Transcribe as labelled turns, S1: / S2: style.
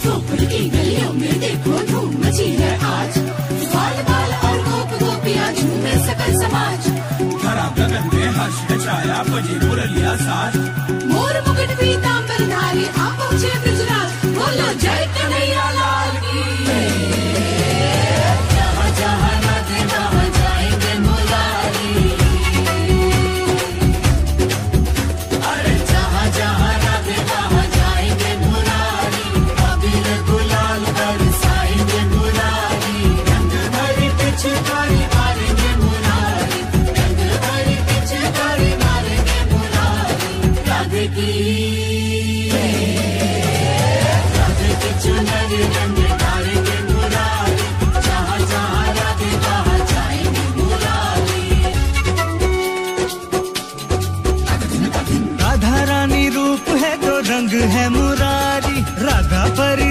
S1: गोकुल की गलियों में देखो धूम मची है आज, बाल बाल और गोप गोपियाँ झूमे सकल समाज।
S2: धरा गगन में हर्ष है छाया, बजी मुरलिया साज।
S1: मोर मुकुट पीतांबर धारी, आ पहुँचे ब्रजराज, बोलो जय कन्हैया लाल की। जहाँ जहाँ राधे वहाँ जाएंगे मुरारी, अरे जहाँ जहाँ राधे वहाँ जाएंगे मुरारी, अबीर गुलाल बरसाएंगे मुरारी, रंग भरी पिचकारी मारेंगे मुरारी, रंग भरी पिचकारी मारेंगे मुरारी। राधे की चुनरी रंग डालेंगे मुरारी, जहाँ जहाँ राधे वहाँ जाएंगे मुरारी।
S3: राधा रानी रूप है तो रंग है मुरारी, राधा परी